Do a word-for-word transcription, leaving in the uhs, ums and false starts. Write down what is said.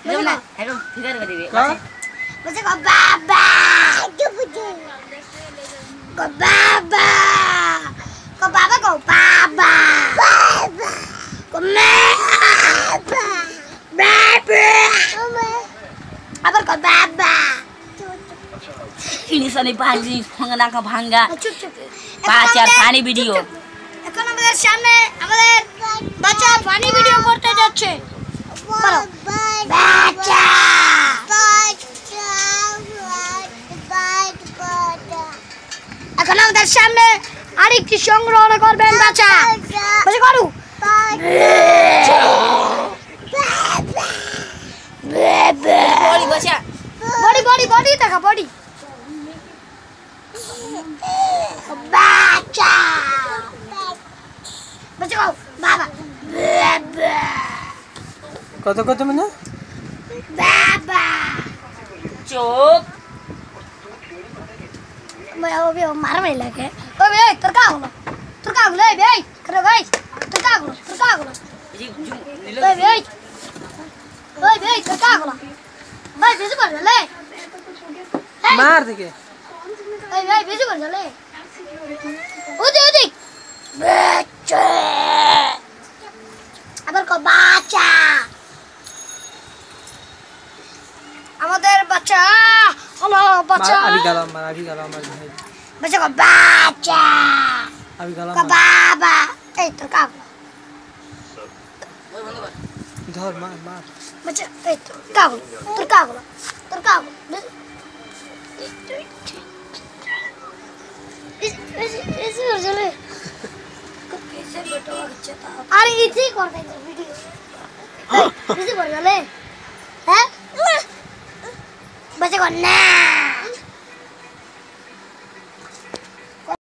hello ना hello figure कर दे का बच्चे को बाबा चुप चुप को बाबा को बाबा को बाबा बाबा को बाबा बाबा अब को बाबा ini sana bali ভাঙা কা ভাঙা চুপ চুপ বাচ্চার ফানি ভিডিও এখন আমাদের সামনে আমাদের বাচ্চা ফানি ভিডিও করতে যাচ্ছে বলো বাচ্চা বাচ্চা বাচ্চা এখন আমাদের সামনে আরেকটি সংগ্রহ করবেন বাচ্চা বসে করু বড়ি বাচ্চা বডি বডি বডি দেখা বডি বাচ্চা বাচ্চা কও বাবা কত কত মানে বাবা চুপ मैं वो भी मार में लगे ओ बे তোর কা হলো তোর কা হলো বে করে ভাই তোর কা হলো তোর কা হলো জি জু বে বে ওই বে তোর কা হলো ভাই বেশি করে ले মার দিকে ওই ভাই বেশি করে ले ওদি ওদি বাচ্চা আবার কো বাচ্চা আমাদের বাচ্চা হলো বাচ্চা আবি গালাম মার আবি গালাম মার ভাই বাচ্চা কো বাচ্চা আবি গালাম কো বাবা এই তোর কা ধর মার মার বাচ্চা এই তোর কা তোর কা তোর কা इस इस इस चले कैसे बेटा अच्छा था अरे इसी कर दे वीडियो इसी कर ले हैं बच्चे को ना